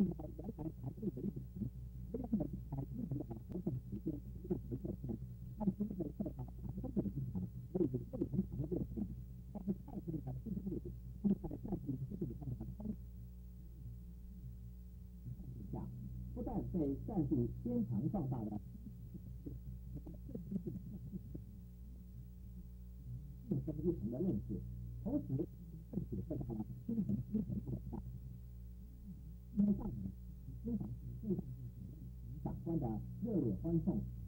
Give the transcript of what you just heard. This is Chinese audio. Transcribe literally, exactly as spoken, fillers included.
不但对战术牵强壮大的更深一层的认识，同时更体会到了精神精神的伟大。因为上面经常是对长官的热烈欢送。